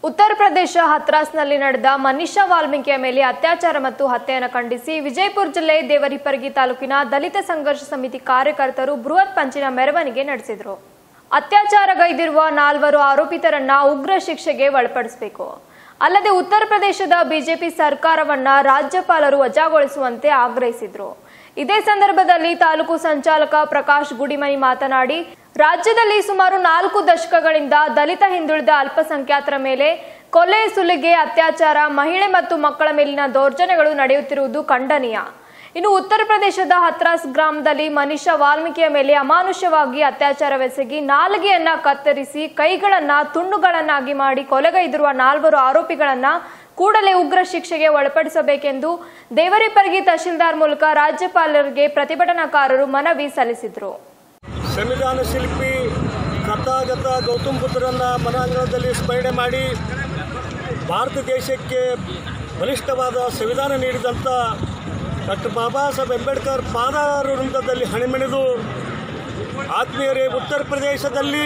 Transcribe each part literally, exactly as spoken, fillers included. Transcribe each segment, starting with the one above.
ಉತ್ತರ ಪ್ರದೇಶ ಹತ್ರಾಸ್ನಲ್ಲಿ ನಡೆದ ಮನೀಷಾ ವಾಲ್ಮೀಕಿಯ ಮೇಲೆ ಅತ್ಯಾಚಾರ ಮತ್ತು ಹತ್ಯೆಯನ್ನು ಖಂಡಿಸಿ ವಿಜಯಪುರ ಜಿಲ್ಲೆ ದೇವರಿಪರ್ಗಿ ತಾಲೂಕಿನ ದಲಿತ ಸಂಘರ್ಷ ಸಮಿತಿ ಕಾರ್ಯಕರ್ತರು ಬೃಹತ್ ಪಂಚಿನ ಮೆರವಣಿಗೆ ನಡೆಸಿದರು. ಅತ್ಯಾಚಾರಗೈದಿರುವ ನಾಲ್ವರು ಆರೋಪಿತರನ್ನ ಉಗ್ರ ಶಿಕ್ಷೆಗೆ ಒಳಪಡಿಸಬೇಕು. ಅಲ್ಲದೆ ಉತ್ತರ ಪ್ರದೇಶದ ಬಿಜೆಪಿ ಸರ್ಕಾರವನ್ನ ರಾಜ್ಯಪಾಲರು ವಜಾಗೊಳಿಸುವಂತೆ ಆಗ್ರಹಿಸಿದರು. ಇದೇ ಸಂದರ್ಭದಲ್ಲಿ ತಾಲೂಕು ಸಂಚಾಲಕ ಪ್ರಕಾಶ್ ಗುಡಿಮನಿ ಮಾತನಾಡಿ, ರಾಜ್ಯದಲ್ಲಿ ಸುಮಾರು ನಾಲ್ಕು ದಶಕಗಳಿಂದ ದಲಿತ ಹಿಂದುಳಿದ ಅಲ್ಪಸಂಖ್ಯಾತರ ಮೇಲೆ ಕೊಲೆ, ಸುಲಿಗೆ, ಅತ್ಯಾಚಾರ, ಮಹಿಳೆ ಮತ್ತು ಮಕ್ಕಳ ಮೇಲಿನ ದೌರ್ಜನ್ಯಗಳು ನಡೆಯುತ್ತಿರುವುದು ಖಂಡನೀಯ. ಇನ್ನು ಉತ್ತರ ಪ್ರದೇಶದ ಹತ್ರಾಸ್ ಗ್ರಾಮದಲ್ಲಿ ಮನೀಷಾ ವಾಲ್ಮೀಕಿಯ ಮೇಲೆ ಅಮಾನುಷ್ಯವಾಗಿ ಅತ್ಯಾಚಾರವೆಸಗಿ ನಾಲಿಗೆಯನ್ನ ಕತ್ತರಿಸಿ ಕೈಗಳನ್ನ ತುಂಡುಗಳನ್ನಾಗಿ ಮಾಡಿ ಕೊಲೆಗೈದಿರುವ ನಾಲ್ವರು ಆರೋಪಿಗಳನ್ನ ಕೂಡಲೇ ಉಗ್ರ ಶಿಕ್ಷೆಗೆ ಒಳಪಡಿಸಬೇಕೆಂದು ದೇವರಿಪರ್ಗಿ ತಹಶೀಲ್ದಾರ್ ಮೂಲಕ ರಾಜ್ಯಪಾಲರಿಗೆ ಪ್ರತಿಭಟನಾಕಾರರು ಮನವಿ ಸಲ್ಲಿಸಿದರು. ಸಂವಿಧಾನ ಶಿಲ್ಪಿ ಕಥಾಗತ ಗೌತಮ್ ಬುದ್ಧರನ್ನ ಮನಾಂಗಣದಲ್ಲಿ ಸ್ಮರಣೆ ಮಾಡಿ ಭಾರತ ದೇಶಕ್ಕೆ ಬಲಿಷ್ಠವಾದ ಸಂವಿಧಾನ ನೀಡಿದಂಥ ಡಾಕ್ಟರ್ ಬಾಬಾ ಸಾಹೇಬ್ ಅಂಬೇಡ್ಕರ್ ಪಾದಾರ ವೃಂದದಲ್ಲಿ ಹಣಿಮೆಣೆದು ಆತ್ಮೀಯರೇ, ಉತ್ತರ ಪ್ರದೇಶದಲ್ಲಿ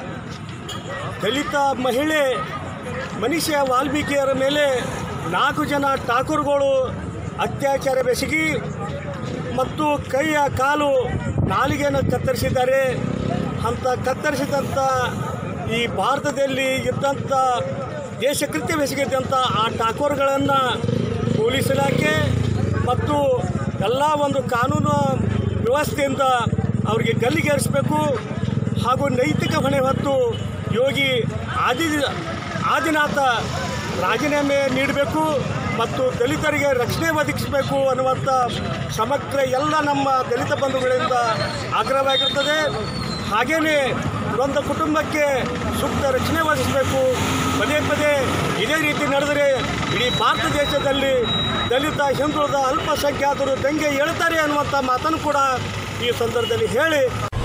ದಲಿತ ಮಹಿಳೆ ಮನೀಷಾ ವಾಲ್ಮೀಕಿಯರ ಮೇಲೆ ನಾಲ್ಕು ಜನ ಠಾಕೂರ್ಗಳು ಅತ್ಯಾಚಾರವೆಸಗಿ ಮತ್ತು ಕೈಯ ಕಾಲು ನಾಲಿಗೆಯನ್ನು ಕತ್ತರಿಸಿದ್ದಾರೆ. ಅಂತ ಕತ್ತರಿಸಿದಂಥ ಈ ಭಾರತದಲ್ಲಿ ಇದ್ದಂಥ ದೇಶಕೃತ್ಯವೆಸಗಿದ್ದಂಥ ಆ ಠಾಕೂರ್ಗಳನ್ನು ಪೊಲೀಸ್ ಇಲಾಖೆ ಮತ್ತು ಎಲ್ಲ ಒಂದು ಕಾನೂನು ವ್ಯವಸ್ಥೆಯಿಂದ ಅವರಿಗೆ ಗಲ್ಲಿಗೇರಿಸಬೇಕು ಹಾಗೂ ನೈತಿಕ ಹೊಣೆ ಹೊತ್ತು ಯೋಗಿ ಆದಿ ಆದಿನಾಥ ರಾಜೀನಾಮೆ ನೀಡಬೇಕು ಮತ್ತು ದಲಿತರಿಗೆ ರಕ್ಷಣೆ ಒದಗಿಸಬೇಕು ಅನ್ನುವಂಥ ಸಮಗ್ರ ಎಲ್ಲ ನಮ್ಮ ದಲಿತ ಬಂಧುಗಳಿಂದ ಆಗ್ರಹವಾಗಿರ್ತದೆ. ಹಾಗೆಯೇ ಒಂದು ಕುಟುಂಬಕ್ಕೆ ಸೂಕ್ತ ರಕ್ಷಣೆ ಒದಗಿಸಬೇಕು. ಪದೇ ಪದೇ ಇದೇ ರೀತಿ ನಡೆದರೆ ಇಡೀ ಭಾರತ ದೇಶದಲ್ಲಿ ದಲಿತ ಹಿಂದುಳಿದ ಅಲ್ಪಸಂಖ್ಯಾತರು ದಂಗೆ ಏಳ್ತಾರೆ ಅನ್ನುವಂಥ ಮಾತನ್ನು ಕೂಡ ಈ ಸಂದರ್ಭದಲ್ಲಿ ಹೇಳಿ,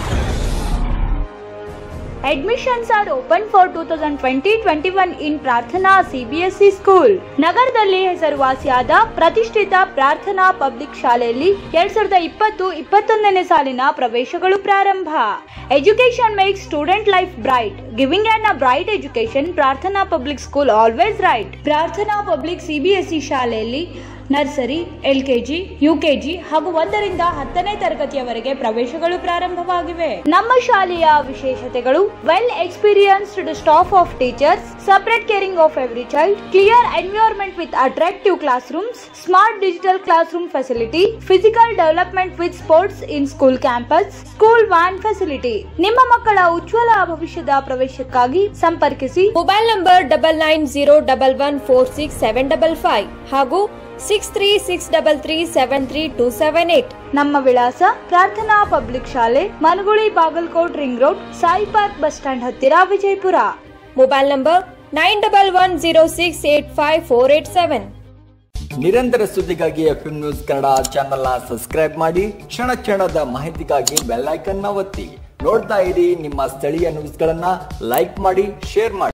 Admissions are open for twenty twenty twenty-one in Prarthana C B S E school. ನಗರದಲ್ಲಿ ಹೆಸರುವಾಸಿಯಾದ ಪ್ರತಿಷ್ಠಿತ ಪ್ರಾರ್ಥನಾ ಪಬ್ಲಿಕ್ ಶಾಲೆಯಲ್ಲಿ ಎರಡ್ ಸಾವಿರದ ಇಪ್ಪತ್ತು ಇಪ್ಪತ್ತೊಂದನೇ ಸಾಲಿನ ಪ್ರವೇಶಗಳು ಪ್ರಾರಂಭ. Education makes student life bright. Giving an a bright education, Prarthana public school always right. Prarthana public C B S E ಶಾಲೆಯಲ್ಲಿ nursery, L KG, U KG ಹಾಗೂ ಒಂದರಿಂದ ಹತ್ತನೇ ತರಗತಿಯವರೆಗೆ ಪ್ರವೇಶಗಳು ಪ್ರಾರಂಭವಾಗಿವೆ. ನಮ್ಮ ಶಾಲೆಯ ವಿಶೇಷತೆಗಳು: well experienced staff of teachers, separate caring of every child, clear environment with attractive class rooms, smart digital class room facility, physical development with sports in school campus, school van facility. ನಿಮ್ಮ ಮಕ್ಕಳ ಉಜ್ವಲ ಭವಿಷ್ಯದ ಪ್ರವೇಶಕ್ಕಾಗಿ ಸಂಪರ್ಕಿಸಿ mobile number double nine zero double one four six seven double five ಹಾಗೂ six three six double three seven three two seven eight. ನಮ್ಮ ವಿಳಾಸ: Prarthana public ಶಾಲೆ, Managuli, Bagalkot ring road, Sai park bus stand ಹತ್ತಿರ, Vijayapura. Mobile number nine double one zero six eight five four eight seven. ನಿರಂತರ ಸುದ್ದಿಗಾಗಿ F M news Kannada channel subscribe ಮಾಡಿ. ಕ್ಷಣ ಕ್ಷಣದ ಮಾಹಿತಿಗಾಗಿ ಬೆಲ್ ಐಕನ್ ಒತ್ತಿ. ನೋಡ್ತಾ ಇರಿ ನಿಮ್ಮ ಸ್ಥಳೀಯ ನ್ಯೂಸ್ ಗಳನ್ನ ಲೈಕ್ ಮಾಡಿ, ಶೇರ್ ಮಾಡಿ.